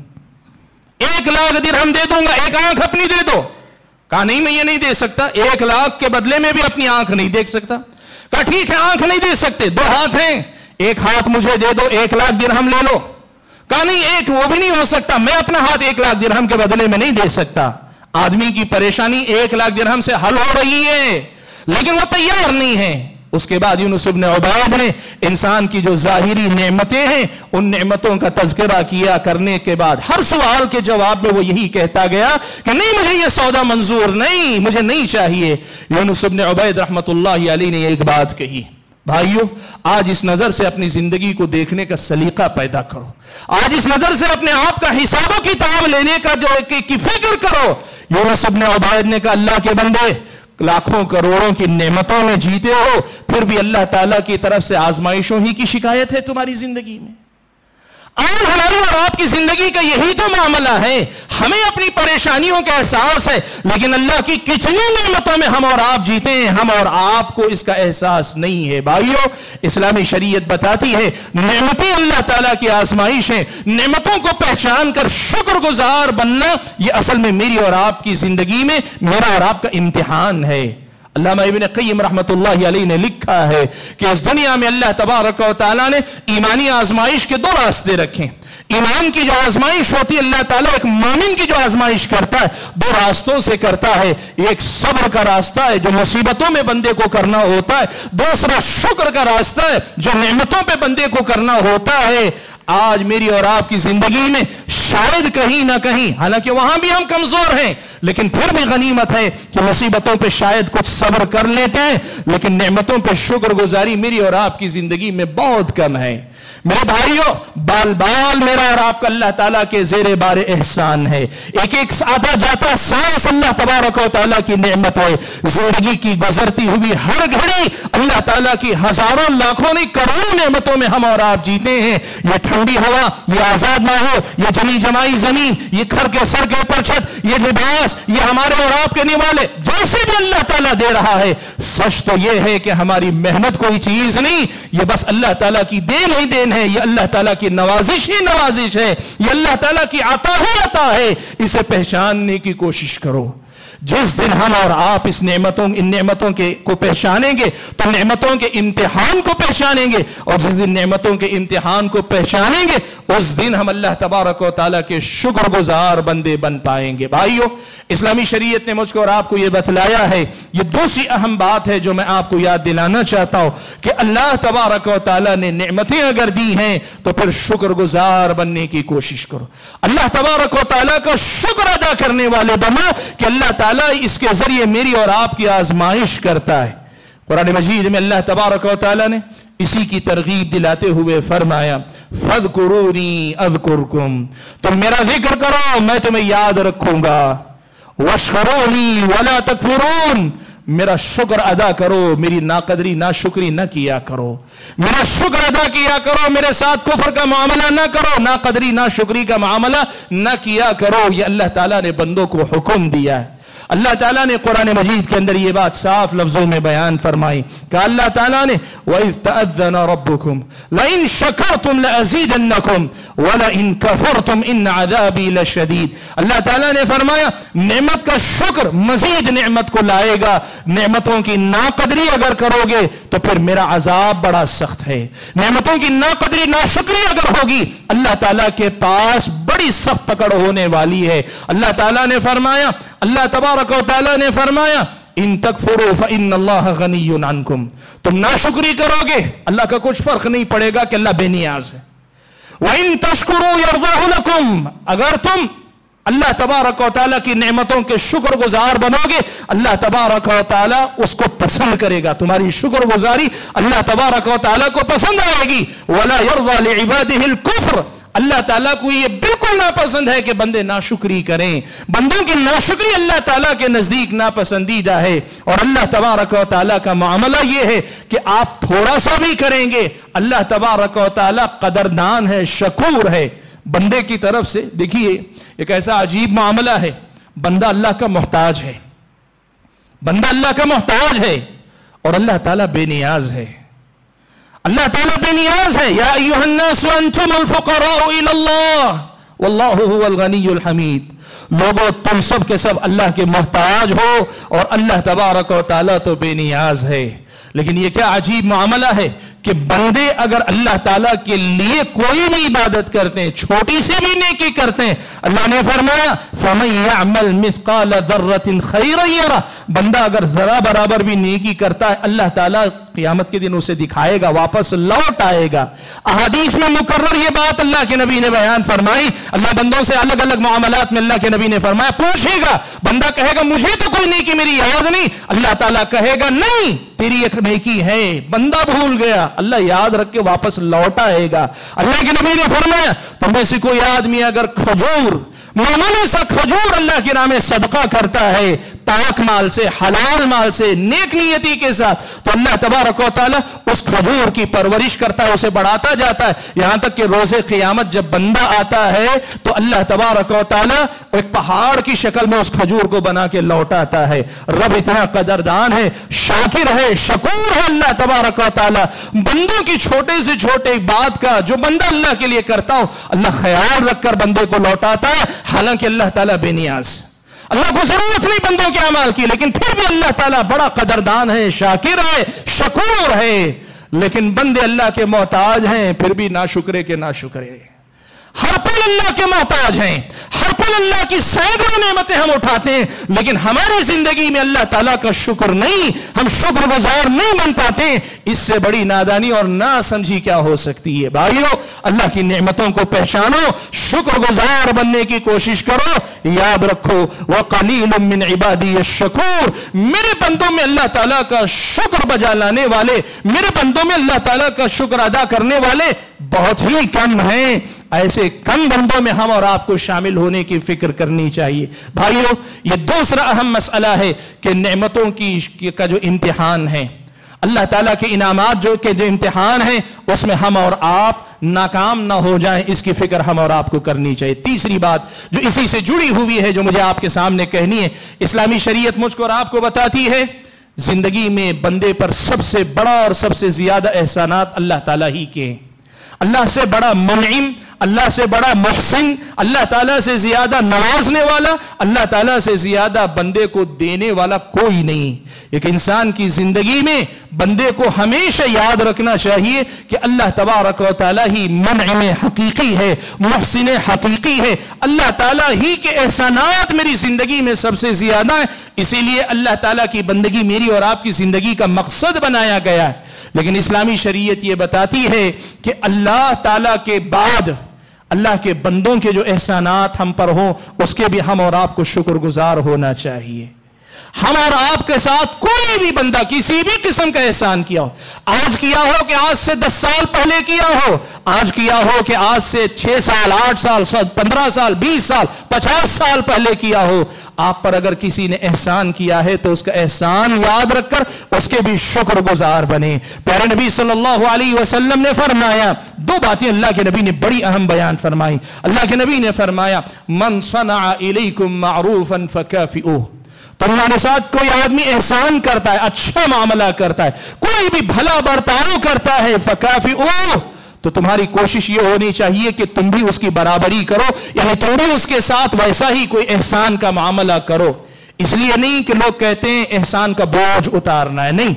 ایک لاکھ درہم دے دوں گا، ایک آنکھ اپنی دے دو۔ کہا نہیں میں یہ نہیں دے سکتا، ایک لاکھ کے بدلے میں بھی اپنی آنکھ نہیں دیکھ سکتا۔ کہا ٹھیک ہے آنکھ نہیں دے سکتے، دو ہاتھ ہیں، ایک ہاتھ مجھے دے دو، ایک لاکھ درہم لے لو۔ کہا نہیں ایک وہ بھی نہیں ہو سکتا، میں اپنا ہاتھ ایک لاکھ درہم کے بدلے میں نہیں دے سکتا۔ آدمی کی پریشانی ایک لاکھ درہم سے حل ہو رہی ہے لیکن وہ تیار نہیں ہے۔ اس کے بعد یونس ابن عبید نے انسان کی جو ظاہری نعمتیں ہیں ان نعمتوں کا تذکرہ کیا کرنے کے بعد ہر سوال کے جواب میں وہ یہی کہتا گیا کہ نہیں مجھے یہ سودا منظور نہیں، مجھے نہیں چاہیے۔ یونس ابن عبید رحمت اللہ علیہ نے ایک بات کہی، بھائیو آج اس نظر سے اپنی زندگی کو دیکھنے کا سلیقہ پیدا کرو، آج اس نظر سے اپنے آپ کا حساب و کتاب لینے کا جو کی فکر کرو۔ یونس ابن عبید نے کہا اللہ کے بندے لاکھوں کروڑوں کی نعمتوں میں جیتے ہو، پھر بھی اللہ تعالیٰ کی طرف سے آزمائشوں ہی کی شکایت ہے تمہاری زندگی میں۔ آج ہماری اور آپ کی زندگی کا یہی تو معاملہ ہے، ہمیں اپنی پریشانیوں کا احساس ہے لیکن اللہ کی کتنی نعمتوں میں ہم اور آپ جیتے ہیں، ہم اور آپ کو اس کا احساس نہیں ہے۔ بھائیو اسلامی شریعت بتاتی ہے نعمتیں اللہ تعالیٰ کی آزمائش ہیں، نعمتوں کو پہچان کر شکر گزار بننا یہ اصل میں میری اور آپ کی زندگی میں میرا اور آپ کا امتحان ہے۔ علامہ ابن قیم رحمت اللہ علیہ نے لکھا ہے کہ اس دنیا میں اللہ تبارک و تعالیٰ نے ایمانی آزمائش کے دو راستے رکھے۔ ایمان کی جو آزمائش ہوتی ہے اللہ تعالیٰ ایک مومن کی جو آزمائش کرتا ہے دو راستوں سے کرتا ہے، ایک صبر کا راستہ ہے جو مصیبتوں میں بندے کو کرنا ہوتا ہے، دوسرا شکر کا راستہ ہے جو نعمتوں پہ بندے کو کرنا ہوتا ہے۔ آج میری اور آپ کی زندگی میں شاید کہیں نہ کہیں، حالانکہ وہاں بھی ہم کمزور ہیں لیکن پھر بھی غنیمت ہے کہ مصیبتوں پہ شاید کچھ صبر کر لیتے ہیں لیکن نعمتوں پہ شکر گزاری میری اور آپ کی زندگی میں بہت کم ہے۔ میرے بھائیوں بال بال میرا اور آپ کا اللہ تعالیٰ کے زیر بار احسان ہے، ایک ایک آتا جاتا سانس اللہ تبارک و تعالیٰ کی نعمت ہے۔ زندگی کی گزرتی ہوئی ہر گھڑی اللہ تعالیٰ کی ہزاروں لاکھوں نہیں کروڑوں نعمتوں میں ہم اور آپ جیتے ہیں۔ یہ ٹھنڈی ہوا، یہ آزاد ماحول، یہ جمی جمائی زمین، یہ گھر کے سر کے اوپر چھت، یہ لباس، یہ ہمارے اور آپ کے نوالے جیسے بھی اللہ تعالیٰ دے رہا ہے، سچ تو یہ ہے کہ ہماری محنت کوئی چیز نہیں، یہ بس اللہ تعالیٰ کی دین ہی دین ہے، یہ اللہ تعالیٰ کی نوازش ہی نوازش ہے، یہ اللہ تعالیٰ کی عطا ہی عطا ہے۔ اسے پہچاننے کی کوشش کرو۔ جس دن ہم اور آپ اس نعمتوں ان نعمتوں کے کو پہچانیں گے تو نعمتوں کے امتحان کو پہچانیں گے، اور جس دن نعمتوں کے امتحان کو پہچانیں گے اس دن ہم اللہ تبارک و تعالیٰ کے شکر گزار بندے بن پائیں گے۔ بھائیو اسلامی شریعت نے مجھ کو اور آپ کو یہ بتلایا ہے، یہ دوسری اہم بات ہے جو میں آپ کو یاد دلانا چاہتا ہوں کہ اللہ تبارک و تعالیٰ نے نعمتیں اگر دی ہیں تو پھر شکر گزار بننے کی کوشش کرو، اللہ تبارک و تعالیٰ کا شکر ادا کرنے والے بنا کہ اللہ تعالیٰ اس کے ذریعے میری اور آپ کی آزمائش کرتا ہے۔ قرآن مجید میں اللہ تبارک و تعالیٰ نے اسی کی ترغیب دلاتے ہوئے فرمایا فاذکرونی اذکرکم، تم میرا ذکر کرو میں تمہیں یاد رکھوں گا، واشکرونی ولا تکفرون، میرا شکر ادا کرو، میری ناقدری ناشکری نہ کیا کرو، میرا شکر ادا کیا کرو، میرے ساتھ کفر کا معاملہ نہ کرو، ناقدری ناشکری کا معاملہ نہ کیا کرو۔ یہ اللہ تعالیٰ نے بندوں کو حکم دیا ہے۔ اللہ تعالیٰ نے قرآن مجید کے اندر یہ بات صاف لفظوں میں بیان فرمائی کہ اللہ تعالیٰ نے وَإِذْ تَأَذَّنَ رَبُّكُمْ لَئِن شَكَرْتُمْ لَأَزِيدَنَّكُمْ وَلَئِن كَفَرْتُمْ إِنَّ عَذَابِي لَشَدِيدٌ۔ اللہ تعالیٰ نے فرمایا نعمت کا شکر مزید نعمت کو لائے گا، نعمتوں کی ناقدری اگر کرو گے تو پھر میرا عذاب بڑا سخت ہے، نعمتوں کی ناقدری ناشکری اگر ہوگی اللہ تعالیٰ کے پاس بڑی سخت پکڑ ہونے والی ہے۔ اللہ تعالیٰ نے فرمایا، اللہ تبارک و تعالیٰ نے فرمایا ان تکفروا فإن اللہ غنی عنکم، تم ناشکری کرو گے اللہ کا کچھ فرق نہیں پڑے گا کہ اللہ بے نیاز ہے۔ وَإِن تَشْكُرُوا يَرْضَهُ لَكُمْ، اگر تم اللہ تبارک و تعالیٰ کی نعمتوں کے شکر گزار بنو گے اللہ تبارک و تعالیٰ اس کو پسند کرے گا، تمہاری شکر گزاری اللہ تبارک و تعالیٰ کو پسند آئے گی۔ وَلَا يَرْضَى لِعِبَادِهِ الْكُفْرَ، اللہ تعالیٰ کو یہ بالکل ناپسند ہے کہ بندے ناشکری کریں، بندوں کی ناشکری اللہ تعالیٰ کے نزدیک ناپسندیدہ ہے۔ اور اللہ تبارک و تعالیٰ کا معاملہ یہ ہے کہ آپ تھوڑا سا بھی کریں گے اللہ تبارک و تعالیٰ قدردان ہے، شکور ہے بندے کی طرف سے۔ دیکھیے ایک ایسا عجیب معاملہ ہے، بندہ اللہ کا محتاج ہے، بندہ اللہ کا محتاج ہے اور اللہ تعالیٰ بے نیاز ہے، اللہ تعالیٰ بے نیاز ہے۔ یا ایھا الناس انتم الفقراء الی اللہ واللہ هو الغنی الحمید، لوگوں تم سب کے سب اللہ کے محتاج ہو اور اللہ تبارک و تعالیٰ تو بے نیاز ہے۔ لیکن یہ کیا عجیب معاملہ ہے کہ بندے اگر اللہ تعالیٰ کے لیے کوئی بھی عبادت کرتے ہیں، چھوٹی سی بھی نیکی کرتے ہیں، اللہ نے فرمایا فَمَن يَعْمَلْ مِثْقَالَ ذَرَّةٍ خَيْرًا يَرَهُ، بندہ اگر ذرا برابر بھی نیکی کرتا ہے اللہ تعالیٰ قیامت کے دن اسے دکھائے گا، واپس لوٹ آئے گا۔ احادیث میں مکرر یہ بات اللہ کے نبی نے بیان فرمائی، اللہ بندوں سے الگ الگ معاملات میں اللہ کے نبی نے فرمایا پوچھے گا، بندہ کہے گا مجھے تو کوئی نیکی میری یاد نہیں، اللہ تعالیٰ کہے گا نہیں تیری ایک نیکی ہے، بندہ بھول گیا، اللہ یاد رکھ کے واپس لوٹ آئے گا۔ اللہ کے نبی نے فرمایا تم میں سے کوئی آدمی اگر کھجور، معمولی سا کھجور اللہ کے نام صدقہ کرتا ہے پاک مال سے، حلال مال سے، نیک نیتی کے ساتھ، تو اللہ تبارک و تعالیٰ اس کھجور کی پرورش کرتا ہے، اسے بڑھاتا جاتا ہے، یہاں تک کہ روز قیامت جب بندہ آتا ہے تو اللہ تبارک و تعالیٰ ایک پہاڑ کی شکل میں اس کھجور کو بنا کے لوٹاتا ہے۔ رب اتنا قدردان ہے، شاکر ہے، شکور ہے اللہ تبارک و تعالیٰ، بندوں کی چھوٹے سے چھوٹے بات کا جو بندہ اللہ کے لیے کرتا ہو اللہ خیال رکھ کر بندے کو لوٹاتا ہے، حالانکہ اللہ تعالیٰ بے نیاز، اللہ کو ضرورت نہیں بندوں کے اعمال کی، لیکن پھر بھی اللہ تعالیٰ بڑا قدردان ہے، شاکر ہے، شکور ہے۔ لیکن بندے اللہ کے محتاج ہیں پھر بھی ناشکرے کے ناشکرے، ہر پل اللہ کے محتاج ہیں، ہر پل اللہ کی سینکڑوں نعمتیں ہم اٹھاتے ہیں لیکن ہماری زندگی میں اللہ تعالیٰ کا شکر نہیں، ہم شکر گزار نہیں بن پاتے۔ اس سے بڑی نادانی اور نا سمجھی کیا ہو سکتی ہے؟ بھائیو اللہ کی نعمتوں کو پہچانو، شکر گزار بننے کی کوشش کرو، یاد رکھو وَقَلِيلٌ مِّنْ عِبَادِيَ الشَّكُورُ، میرے بندوں میں اللہ تعالیٰ کا شکر بجا لانے والے، میرے بندوں میں اللہ تعالیٰ کا شکر ادا کرنے والے بہت ہی کم ہیں۔ ایسے کم بندوں میں ہم اور آپ کو شامل ہونے کی فکر کرنی چاہیے۔ بھائیو یہ دوسرا اہم مسئلہ ہے کہ نعمتوں کی کا جو امتحان ہے، اللہ تعالیٰ کے انعامات جو کہ جو امتحان ہیں اس میں ہم اور آپ ناکام نہ ہو جائیں، اس کی فکر ہم اور آپ کو کرنی چاہیے۔ تیسری بات جو اسی سے جڑی ہوئی ہے جو مجھے آپ کے سامنے کہنی ہے، اسلامی شریعت مجھ کو اور آپ کو بتاتی ہے زندگی میں بندے پر سب سے بڑا اور سب سے زیادہ احسانات اللہ تعالیٰ ہی کے ہیں۔ اللہ سے بڑا منعم، اللہ سے بڑا محسن، اللہ تعالیٰ سے زیادہ نوازنے والا، اللہ تعالیٰ سے زیادہ بندے کو دینے والا کوئی نہیں۔ ایک انسان کی زندگی میں بندے کو ہمیشہ یاد رکھنا چاہیے کہ اللہ تبارک و تعالیٰ ہی منعم حقیقی ہے، محسن حقیقی ہے، اللہ تعالیٰ ہی کے احسانات میری زندگی میں سب سے زیادہ ہیں، اسی لیے اللہ تعالیٰ کی بندگی میری اور آپ کی زندگی کا مقصد بنایا گیا ہے۔ لیکن اسلامی شریعت یہ بتاتی ہے کہ اللہ تعالیٰ کے بعد اللہ کے بندوں کے جو احسانات ہم پر ہوں اس کے بھی ہم اور آپ کو شکر گزار ہونا چاہیے۔ ہم اور آپ کے ساتھ کوئی بھی بندہ کسی بھی قسم کا احسان کیا ہو، آج کیا ہو کہ آج سے دس سال پہلے کیا ہو، آج کیا ہو کہ آج سے چھ سال آٹھ سال پندرہ سال بیس سال پچاس سال پہلے کیا ہو، آپ پر اگر کسی نے احسان کیا ہے تو اس کا احسان یاد رکھ کر اس کے بھی شکر گزار بنے۔ پیارے نبی صلی اللہ علیہ وسلم نے فرمایا، دو باتیں اللہ کے نبی نے بڑی اہم بیان فرمائی۔ اللہ کے نبی نے فرمایا، من صنع الیکم معروفا فکافئوہ، تمہارے ساتھ کوئی آدمی احسان کرتا ہے، اچھا معاملہ کرتا ہے، کوئی بھی بھلا برتاؤ کرتا ہے، فکافئوہ، تو تمہاری کوشش یہ ہونی چاہیے کہ تم بھی اس کی برابری کرو، یعنی تم بھی اس کے ساتھ ویسا ہی کوئی احسان کا معاملہ کرو۔ اس لیے نہیں کہ لوگ کہتے ہیں احسان کا بوجھ اتارنا ہے، نہیں،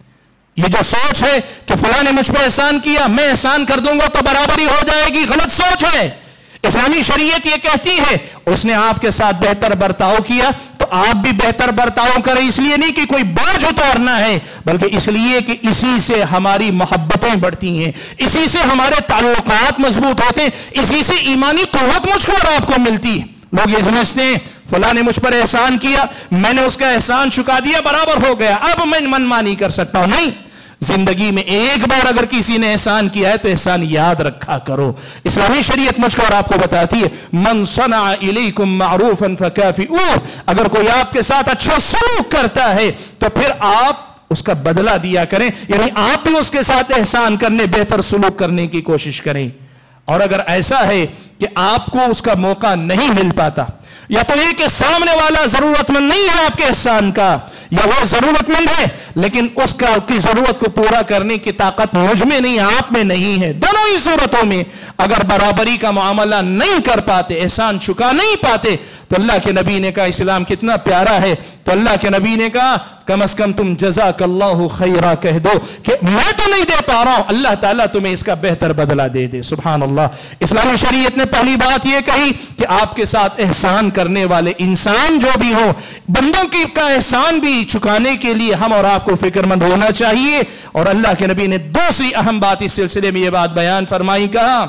یہ جو سوچ ہے کہ فلاں نے مجھ پہ احسان کیا میں احسان کر دوں گا تو برابری ہو جائے گی، غلط سوچ ہے۔ اسلامی شریعت یہ کہتی ہے اس نے آپ کے ساتھ بہتر برتاؤ کیا تو آپ بھی بہتر برتاؤ کریں، اس لیے نہیں کہ کوئی بوجھ اتارنا ہے، بلکہ اس لیے کہ اسی سے ہماری محبتیں بڑھتی ہیں، اسی سے ہمارے تعلقات مضبوط ہوتے ہیں، اسی سے ایمانی قوت مجھ کو اور آپ کو ملتی ہے۔ لوگ یہ سمجھتے ہیں فلاں نے مجھ پر احسان کیا، میں نے اس کا احسان چکا دیا، برابر ہو گیا، اب میں منمانی کر سکتا ہوں، نہیں، زندگی میں ایک بار اگر کسی نے احسان کیا ہے تو احسان یاد رکھا کرو۔ اسلامی شریعت مجھ کو اور آپ کو بتاتی ہے، من صنع الیکم معروفا فکافئوہ، اگر کوئی آپ کے ساتھ اچھا سلوک کرتا ہے تو پھر آپ اس کا بدلہ دیا کریں، یعنی آپ بھی اس کے ساتھ احسان کرنے بہتر سلوک کرنے کی کوشش کریں۔ اور اگر ایسا ہے کہ آپ کو اس کا موقع نہیں مل پاتا، یا تو یہ کہ سامنے والا ضرورت مند نہیں ہے آپ کے احسان کا، یا وہ ضرورت مند ہے لیکن اس کا کی ضرورت کو پورا کرنے کی طاقت مجھ میں نہیں، آپ میں نہیں ہے، دونوں ہی صورتوں میں اگر برابری کا معاملہ نہیں کر پاتے، احسان چکا نہیں پاتے، تو اللہ کے نبی نے کہا اسلام کتنا پیارا ہے، تو اللہ کے نبی نے کہا کم از کم تم جزاک اللہ خیرا کہہ دو کہ میں تو نہیں دے پا رہا ہوں، اللہ تعالیٰ تمہیں اس کا بہتر بدلہ دے دے۔ سبحان اللہ۔ اسلامی شریعت نے پہلی بات یہ کہی کہ آپ کے ساتھ احسان کرنے والے انسان جو بھی ہوں، بندوں کی کا احسان بھی چکانے کے لیے ہم اور آپ کو فکر مند ہونا چاہیے۔ اور اللہ کے نبی نے دوسری اہم بات اس سلسلے میں یہ بات بیان فرمائی، کہا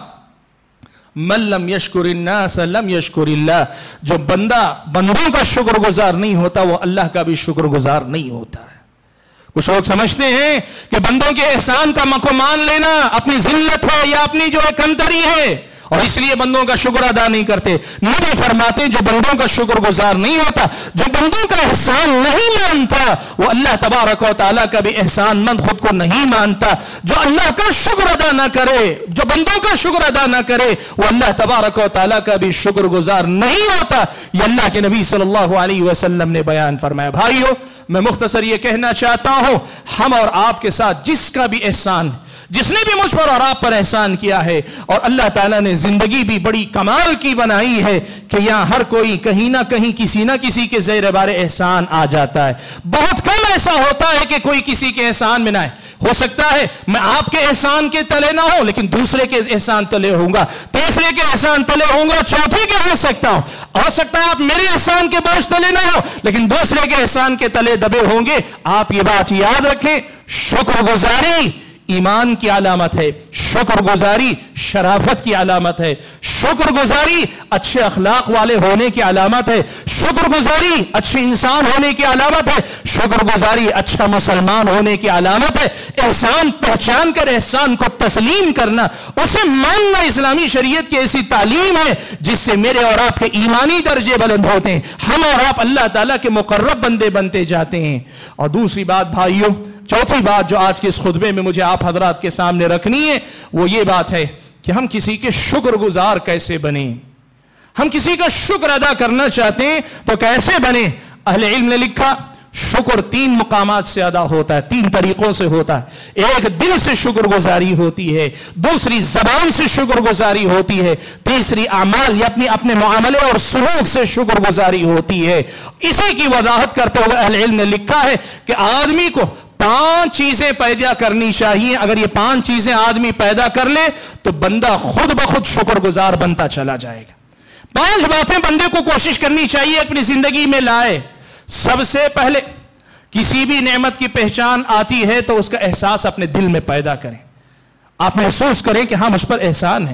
من لم یشکر الناس لم یشکر اللہ، جو بندہ بندوں کا شکر گزار نہیں ہوتا وہ اللہ کا بھی شکر گزار نہیں ہوتا ہے۔ کچھ لوگ سمجھتے ہیں کہ بندوں کے احسان کا مکو مان لینا اپنی ذلت ہے یا اپنی جو ہے کمتری ہے، اور اس لیے بندوں کا شکر ادا نہیں کرتے۔ نبی فرماتے جو بندوں کا شکر گزار نہیں ہوتا، جو بندوں کا احسان نہیں مانتا، وہ اللہ تبارک و تعالیٰ کا بھی احسان مند خود کو نہیں مانتا۔ جو اللہ کا شکر ادا نہ کرے، جو بندوں کا شکر ادا نہ کرے، وہ اللہ تبارک و تعالیٰ کا بھی شکر گزار نہیں ہوتا۔ یہ اللہ کے نبی صلی اللہ علیہ وسلم نے بیان فرمایا۔ بھائیو، میں مختصر یہ کہنا چاہتا ہوں، ہم اور آپ کے ساتھ جس کا بھی احسان، جس نے بھی مجھ پر اور آپ پر احسان کیا ہے، اور اللہ تعالیٰ نے زندگی بھی بڑی کمال کی بنائی ہے کہ یہاں ہر کوئی کہیں نہ کہیں کسی نہ کسی کے زیر بار احسان آ جاتا ہے۔ بہت کم ایسا ہوتا ہے کہ کوئی کسی کے احسان میں نہ آئے۔ ہو سکتا ہے میں آپ کے احسان کے تلے نہ ہوں لیکن دوسرے کے احسان تلے ہوں گا، تیسرے کے احسان تلے ہوں گا، چوتھے کے ہو سکتا ہوں۔ ہو سکتا ہے آپ میرے احسان کے بوجھ تلے نہ ہو لیکن دوسرے کے احسان کے تلے دبے ہوں گے۔ آپ یہ بات یاد رکھیں، شکر گزاری ایمان کی علامت ہے، شکر گزاری شرافت کی علامت ہے، شکر گزاری اچھے اخلاق والے ہونے کی علامت ہے، شکر گزاری اچھے انسان ہونے کی علامت ہے، شکر گزاری اچھا مسلمان ہونے کی علامت ہے۔ احسان پہچان کر احسان کو تسلیم کرنا، اسے ماننا اسلامی شریعت کی ایسی تعلیم ہے جس سے میرے اور آپ کے ایمانی درجے بلند ہوتے ہیں، ہم اور آپ اللہ تعالیٰ کے مقرب بندے بنتے جاتے ہیں۔ اور دوسری بات بھائیوں، چوتھی بات جو آج کے اس خطبے میں مجھے آپ حضرات کے سامنے رکھنی ہے وہ یہ بات ہے کہ ہم کسی کے شکر گزار کیسے بنیں، ہم کسی کا شکر ادا کرنا چاہتے ہیں تو کیسے بنیں۔ اہل علم نے لکھا شکر تین مقامات سے ادا ہوتا ہے، تین طریقوں سے ہوتا ہے۔ ایک دل سے شکر گزاری ہوتی ہے، دوسری زبان سے شکر گزاری ہوتی ہے، تیسری اعمال یا اپنے اپنے معاملے اور سلوک سے شکر گزاری ہوتی ہے۔ اسی کی وضاحت کرتے ہوئے اہل علم نے لکھا ہے کہ آدمی کو پانچ چیزیں پیدا کرنی چاہیے، اگر یہ پانچ چیزیں آدمی پیدا کر لے تو بندہ خود بخود شکر گزار بنتا چلا جائے گا۔ پانچ باتیں بندے کو کوشش کرنی چاہیے اپنی زندگی میں لائے۔ سب سے پہلے کسی بھی نعمت کی پہچان آتی ہے تو اس کا احساس اپنے دل میں پیدا کریں، آپ محسوس کریں کہ ہاں مجھ پر احسان ہے،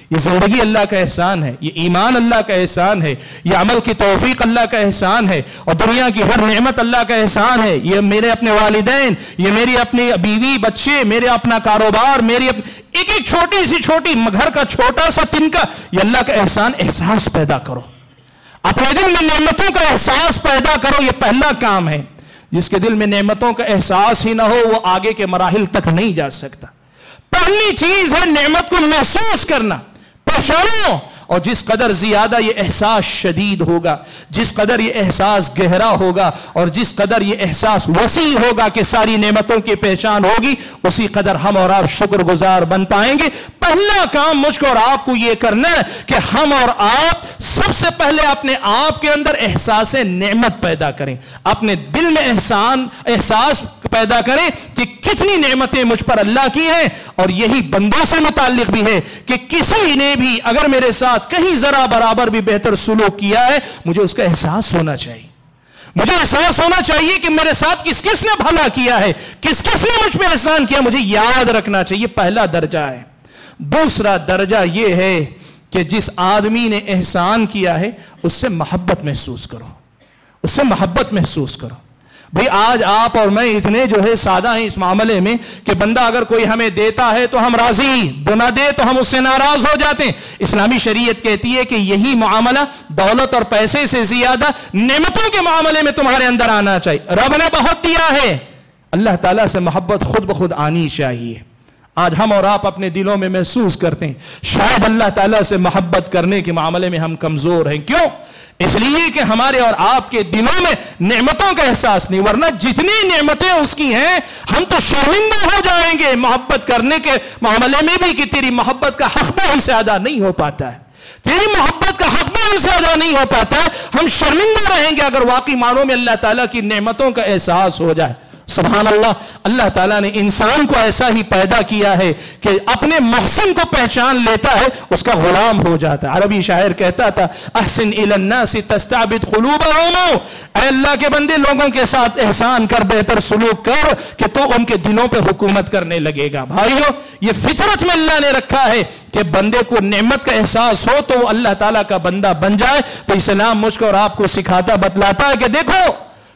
یہ زندگی اللہ کا احسان ہے، یہ ایمان اللہ کا احسان ہے، یہ عمل کی توفیق اللہ کا احسان ہے، اور دنیا کی ہر نعمت اللہ کا احسان ہے۔ یہ میرے اپنے والدین، یہ میری اپنی بیوی بچے، میرے اپنا کاروبار، میری اپ... ایک ایک چھوٹی سی چھوٹی گھر کا چھوٹا سا تنکا، یہ اللہ کا احسان۔ احساس پیدا کرو، اپنے دل میں نعمتوں کا احساس پیدا کرو، یہ پہلا کام ہے۔ جس کے دل میں نعمتوں کا احساس ہی نہ ہو وہ آگے کے مراحل تک نہیں جا سکتا۔ پہلی چیز ہے نعمت کو محسوس کرنا، پہچانو، اور جس قدر زیادہ یہ احساس شدید ہوگا، جس قدر یہ احساس گہرا ہوگا، اور جس قدر یہ احساس وسیع ہوگا کہ ساری نعمتوں کی پہچان ہوگی، اسی قدر ہم اور آپ شکر گزار بن پائیں گے۔ پہلا کام مجھ کو اور آپ کو یہ کرنا ہے کہ ہم اور آپ سب سے پہلے اپنے آپ کے اندر احساس نعمت پیدا کریں، اپنے دل میں احسان احساس پیدا کریں کہ کتنی نعمتیں مجھ پر اللہ کی ہیں، اور یہی بندوں سے متعلق بھی ہے کہ کسی نے بھی اگر میرے ساتھ کہیں ذرا برابر بھی بہتر سلوک کیا ہے، مجھے اس کا احساس ہونا چاہیے۔ مجھے احساس ہونا چاہیے کہ میرے ساتھ کس کس نے بھلا کیا ہے، کس کس نے مجھ پہ احسان کیا، مجھے یاد رکھنا چاہیے۔ پہلا درجہ ہے۔ دوسرا درجہ یہ ہے کہ جس آدمی نے احسان کیا ہے اس سے محبت محسوس کرو، اس سے محبت محسوس کرو۔ بھئی آج آپ اور میں اتنے جو ہے سادہ ہیں اس معاملے میں کہ بندہ اگر کوئی ہمیں دیتا ہے تو ہم راضی، نہ دے تو ہم اس سے ناراض ہو جاتے ہیں۔ اسلامی شریعت کہتی ہے کہ یہی معاملہ دولت اور پیسے سے زیادہ نعمتوں کے معاملے میں تمہارے اندر آنا چاہیے۔ رب نے بہت دیا ہے، اللہ تعالیٰ سے محبت خود بخود آنی چاہیے۔ آج ہم اور آپ اپنے دلوں میں محسوس کرتے ہیں شاید اللہ تعالیٰ سے محبت کرنے کے معاملے میں ہم کمزور ہیں۔ کیوں؟ اس لیے کہ ہمارے اور آپ کے دلوں میں نعمتوں کا احساس نہیں، ورنہ جتنی نعمتیں اس کی ہیں ہم تو شرمندہ ہو جائیں گے محبت کرنے کے معاملے میں بھی کہ تیری محبت کا حق بھی ہم سے ادا نہیں ہو پاتا ہے، تیری محبت کا حق بھی ہم سے ادا نہیں ہو پاتا ہے۔ ہم شرمندہ رہیں گے اگر واقعی معنوں میں اللہ تعالیٰ کی نعمتوں کا احساس ہو جائے۔ سبحان اللہ، اللہ تعالیٰ نے انسان کو ایسا ہی پیدا کیا ہے کہ اپنے محسن کو پہچان لیتا ہے، اس کا غلام ہو جاتا ہے۔ عربی شاعر کہتا تھا احسن الی الناس تستعبد قلوبهم، اے اللہ کے بندے لوگوں کے ساتھ احسان کر، بہتر سلوک کر کہ تو ان کے دلوں پہ حکومت کرنے لگے گا۔ بھائیو، یہ فطرت میں اللہ نے رکھا ہے کہ بندے کو نعمت کا احساس ہو تو وہ اللہ تعالیٰ کا بندہ بن جائے۔ تو اسلام مجھ کو اور آپ کو سکھاتا بتلاتا ہے کہ دیکھو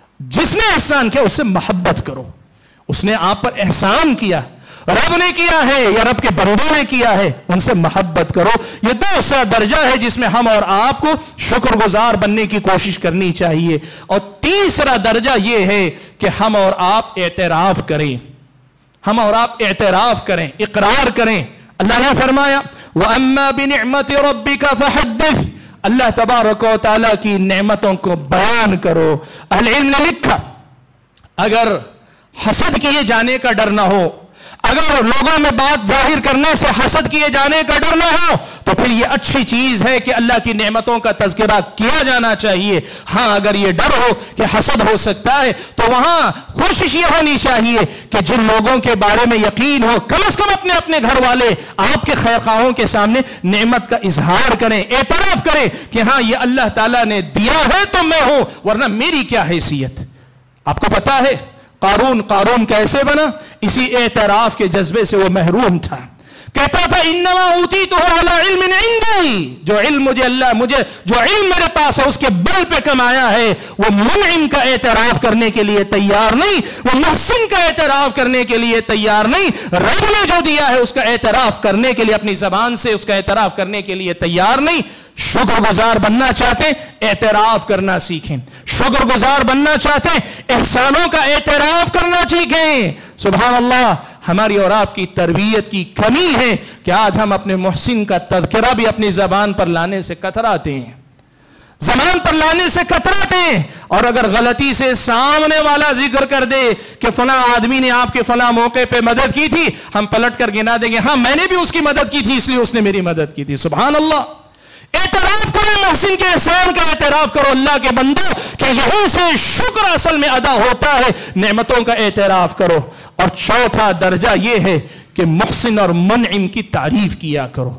جس نے احسان کیا اس سے محبت کرو، اس نے آپ پر احسان کیا، رب نے کیا ہے یا رب کے بندوں نے کیا ہے، ان سے محبت کرو۔ یہ دوسرا درجہ ہے جس میں ہم اور آپ کو شکر گزار بننے کی کوشش کرنی چاہیے۔ اور تیسرا درجہ یہ ہے کہ ہم اور آپ اعتراف کریں، ہم اور آپ اعتراف کریں، اقرار کریں۔ اللہ نے فرمایا وَأَمَّا بِنِعْمَةِ رَبِّكَ فَحَدِّثْ، اللہ تبارک و تعالیٰ کی نعمتوں کو بیان کرو۔ اہل علم نے لکھا اگر حسد کیے جانے کا ڈر نہ ہو، اگر لوگوں میں بات ظاہر کرنے سے حسد کیے جانے کا ڈر نہ ہو تو پھر یہ اچھی چیز ہے کہ اللہ کی نعمتوں کا تذکرہ کیا جانا چاہیے۔ ہاں اگر یہ ڈر ہو کہ حسد ہو سکتا ہے تو وہاں کوشش یہ ہونی چاہیے کہ جن لوگوں کے بارے میں یقین ہو کم از کم اپنے اپنے گھر والے آپ کے خیرخواہوں کے سامنے نعمت کا اظہار کریں، اعتراف کریں کہ ہاں یہ اللہ تعالیٰ نے دیا ہے تو میں ہوں، ورنہ میری کیا حیثیت۔ آپ کو پتا ہے قارون قارون کیسے بنا؟ اسی اعتراف کے جذبے سے وہ محروم تھا۔ کہتا تھا انما اوتیتہ علی علم عندی، جو علم مجھے اللہ مجھے جو علم میرے پاس ہے اس کے بل پہ کمایا ہے۔ وہ منعم کا اعتراف کرنے کے لیے تیار نہیں، وہ محسن کا اعتراف کرنے کے لیے تیار نہیں، رب نے جو دیا ہے اس کا اعتراف کرنے کے لیے اپنی زبان سے اس کا اعتراف کرنے کے لیے تیار نہیں۔ شکر گزار بننا چاہتے اعتراف کرنا سیکھیں، شکر گزار بننا چاہتے احسانوں کا اعتراف کرنا سیکھیں۔ سبحان اللہ، ہماری اور آپ کی تربیت کی کمی ہے کہ آج ہم اپنے محسن کا تذکرہ بھی اپنی زبان پر لانے سے کتراتے ہیں، زبان پر لانے سے کتراتے ہیں۔ اور اگر غلطی سے سامنے والا ذکر کر دے کہ فلاں آدمی نے آپ کے فلاں موقع پہ مدد کی تھی، ہم پلٹ کر گنا دیں گے ہاں میں نے بھی اس کی مدد کی تھی اس لیے اس نے میری مدد کی تھی۔ سبحان اللہ، اعتراف کرو محسن کے احسان کا اعتراف کرو اللہ کے بندو کہ یہیں سے شکر اصل میں ادا ہوتا ہے، نعمتوں کا اعتراف کرو۔ اور چوتھا درجہ یہ ہے کہ محسن اور منعم کی تعریف کیا کرو۔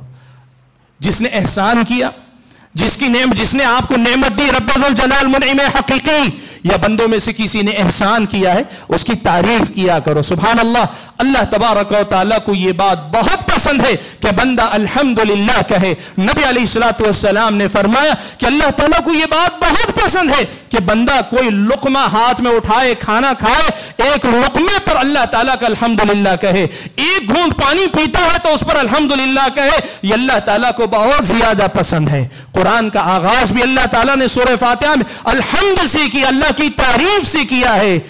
جس نے احسان کیا، جس کی نعمت جس نے آپ کو نعمت دی، رب ذوالجلال منعم حقیقی، یا بندوں میں سے کسی نے احسان کیا ہے اس کی تعریف کیا کرو. سبحان اللہ. اللہ تبارک و تعالیٰ کو یہ بات بہت پسند ہے کہ بندہ الحمدللہ کہے. نبی علیہ الصلوۃ والسلام نے فرمایا کہ اللہ تعالیٰ کو یہ بات بہت پسند ہے کہ بندہ کوئی لقمہ ہاتھ میں اٹھائے, کھانا کھائے, ایک لقمے پر اللہ تعالیٰ کا الحمدللہ کہے, ایک گھونٹ پانی پیتا ہے تو اس پر الحمدللہ کہے. یہ اللہ تعالیٰ کو بہت زیادہ پسند ہے. قرآن کا آغاز بھی اللہ تعالیٰ نے سورہ فاتحہ میں الحمد سے کی, اللہ کی تعریف سے کیا ہے.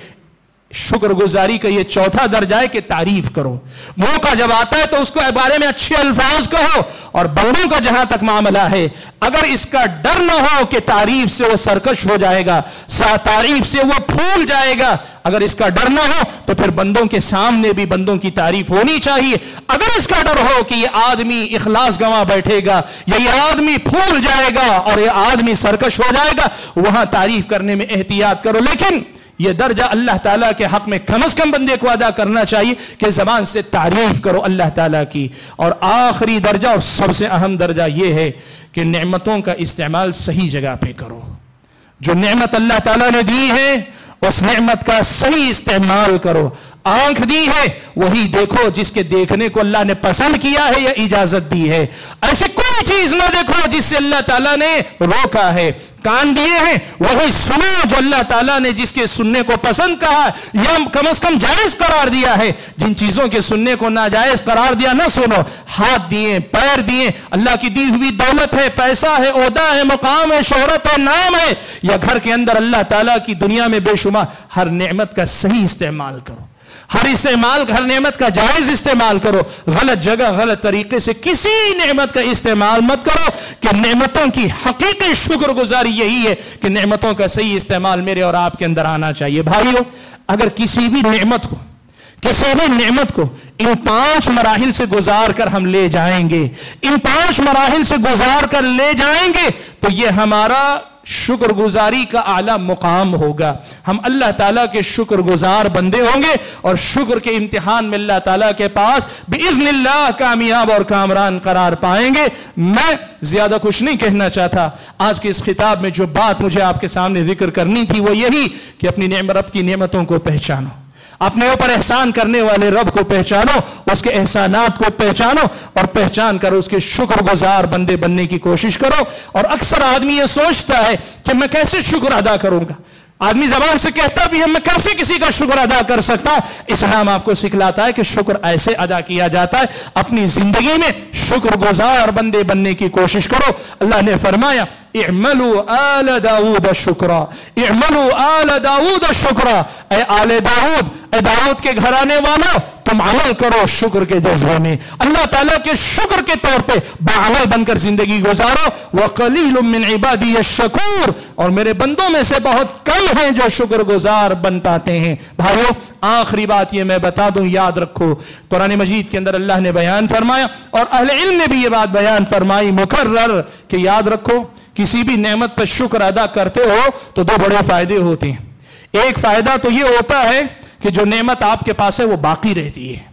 شکر گزاری کا یہ چوتھا درجہ ہے کہ تعریف کرو. موقع جب آتا ہے تو اس کے بارے میں اچھے الفاظ کہو. اور بندوں کا جہاں تک معاملہ ہے, اگر اس کا ڈر نہ ہو کہ تعریف سے وہ سرکش ہو جائے گا, تعریف سے وہ پھول جائے گا, اگر اس کا ڈر نہ ہو تو پھر بندوں کے سامنے بھی بندوں کی تعریف ہونی چاہیے. اگر اس کا ڈر ہو کہ یہ آدمی اخلاص گنوا بیٹھے گا, یا یہ آدمی پھول جائے گا اور یہ آدمی سرکش ہو جائے گا, وہاں تعریف کرنے میں احتیاط کرو. لیکن یہ درجہ اللہ تعالیٰ کے حق میں کم از کم بندے کو ادا کرنا چاہیے کہ زبان سے تعریف کرو اللہ تعالیٰ کی. اور آخری درجہ اور سب سے اہم درجہ یہ ہے کہ نعمتوں کا استعمال صحیح جگہ پہ کرو. جو نعمت اللہ تعالیٰ نے دی ہے اس نعمت کا صحیح استعمال کرو. آنکھ دی ہے وہی دیکھو جس کے دیکھنے کو اللہ نے پسند کیا ہے یا اجازت دی ہے. ایسی کوئی چیز نہ دیکھو جس سے اللہ تعالیٰ نے روکا ہے. کان دیے ہیں وہی سنو جو اللہ تعالیٰ نے جس کے سننے کو پسند کہا یا کم از کم جائز قرار دیا ہے. جن چیزوں کے سننے کو ناجائز قرار دیا نہ سنو. ہاتھ دیے, پیر دیے, اللہ کی دی ہوئی دولت ہے, پیسہ ہے, عہدہ ہے, مقام ہے, شہرت ہے, نام ہے, یا گھر کے اندر اللہ تعالیٰ کی دنیا میں بے شمار, ہر نعمت کا صحیح استعمال کرو. ہر استعمال ہر نعمت کا جائز استعمال کرو. غلط جگہ غلط طریقے سے کسی نعمت کا استعمال مت کرو. کہ نعمتوں کی حقیقی شکر گزاری یہی ہے کہ نعمتوں کا صحیح استعمال میرے اور آپ کے اندر آنا چاہیے. بھائیو, اگر کسی بھی نعمت کو کسی بھی نعمت کو ان پانچ مراحل سے گزار کر ہم لے جائیں گے, ان پانچ مراحل سے گزار کر لے جائیں گے تو یہ ہمارا شکر گزاری کا اعلیٰ مقام ہوگا. ہم اللہ تعالیٰ کے شکر گزار بندے ہوں گے اور شکر کے امتحان میں اللہ تعالیٰ کے پاس بإذن اللہ کامیاب اور کامران قرار پائیں گے. میں زیادہ کچھ نہیں کہنا چاہتا. آج کے اس خطاب میں جو بات مجھے آپ کے سامنے ذکر کرنی تھی وہ یہی کہ اپنی نعمت رب کی نعمتوں کو پہچانو, اپنے اوپر احسان کرنے والے رب کو پہچانو, اس کے احسانات کو پہچانو اور پہچان کر اس کے شکر گزار بندے بننے کی کوشش کرو. اور اکثر آدمی یہ سوچتا ہے کہ میں کیسے شکر ادا کروں گا. آدمی زبان سے کہتا بھی ہے میں کیسے کسی کا شکر ادا کر سکتا ہوں. اسلام آپ کو سکھلاتا ہے کہ شکر ایسے ادا کیا جاتا ہے. اپنی زندگی میں شکر گزار بندے بننے کی کوشش کرو. اللہ نے فرمایا اعملوا آل داود شکرا, اعملوا آل داود شکرا, اے آل داود, اے داود کے گھرانے والوں تم عمل کرو شکر کے جذبے میں. اللہ تعالیٰ کے شکر کے طور پہ بعمل بن کر زندگی گزارو. وقلیل من عبادی الشکور, اور میرے بندوں میں سے بہت کم ہیں جو شکر گزار بن پاتے ہیں. بھائیو, آخری بات یہ میں بتا دوں, یاد رکھو قرآن مجید کے اندر اللہ نے بیان فرمایا اور اہل علم نے بھی یہ بات بیان فرمائی مکرر کہ یاد رکھو کسی بھی نعمت پر شکر ادا کرتے ہو تو دو بڑے فائدے ہوتے ہیں. ایک فائدہ تو یہ ہوتا ہے کہ جو نعمت آپ کے پاس ہے وہ باقی رہتی ہے.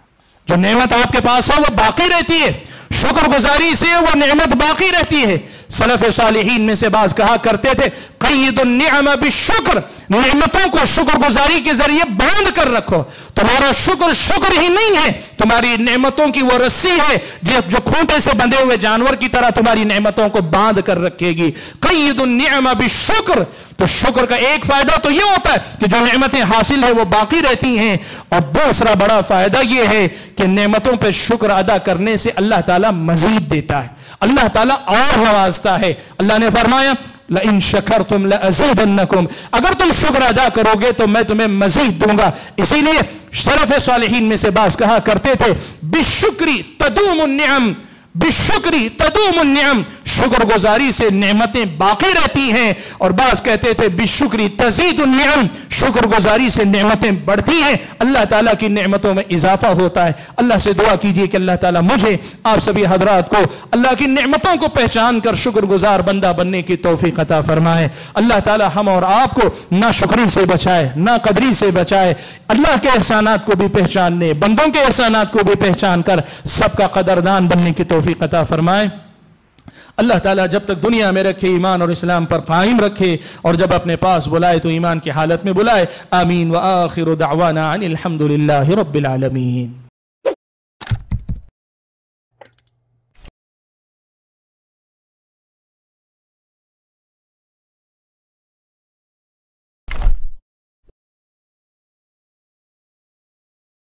جو نعمت آپ کے پاس ہے وہ باقی رہتی ہے. شکر گزاری سے وہ نعمت باقی رہتی ہے. سلف صالحین میں سے بعض کہا کرتے تھے قید النعم بالشکر, نعمتوں کو شکر گزاری کے ذریعے باندھ کر رکھو. تمہارا شکر شکر ہی نہیں ہے, تمہاری نعمتوں کی وہ رسی ہے جو کھوٹے سے بندھے ہوئے جانور کی طرح تمہاری نعمتوں کو باندھ کر رکھے گی. قید النعم بالشکر, تو شکر کا ایک فائدہ تو یہ ہوتا ہے کہ جو نعمتیں حاصل ہیں وہ باقی رہتی ہیں. اور دوسرا بڑا فائدہ یہ ہے کہ نعمتوں پہ شکر ادا کرنے سے اللہ تعالیٰ مزید دیتا ہے, اللہ تعالیٰ اور نوازتا ہے. اللہ نے فرمایا لئن شکرتم لأزیدنکم, اگر تم شکر ادا کرو گے تو میں تمہیں مزید دوں گا. اسی لیے سلف صالحین میں سے بعض کہا کرتے تھے بالشکری تدوم النعم, بالشکری تدوم النعم, شکر گزاری سے نعمتیں باقی رہتی ہیں. اور بعض کہتے تھے بالشکری تزید النعم, شکر گزاری سے نعمتیں بڑھتی ہیں, اللہ تعالیٰ کی نعمتوں میں اضافہ ہوتا ہے. اللہ سے دعا کیجیے کہ اللہ تعالیٰ مجھے آپ سبھی حضرات کو اللہ کی نعمتوں کو پہچان کر شکر گزار بندہ بننے کی توفیق عطا فرمائے. اللہ تعالیٰ ہم اور آپ کو نہ شکری سے بچائے نہ قدری سے بچائے. اللہ کے احسانات کو بھی پہچاننے, بندوں کے احسانات کو بھی پہچان کر سب کا قدردان بننے کی توفیق عطا فرمائے. اللہ تعالیٰ جب تک دنیا میں رکھے ایمان اور اسلام پر قائم رکھے، اور جب اپنے پاس بلائے تو ایمان کی حالت میں بلائے۔ آمین وآخر دعوانا ان الحمد للہ رب العالمین۔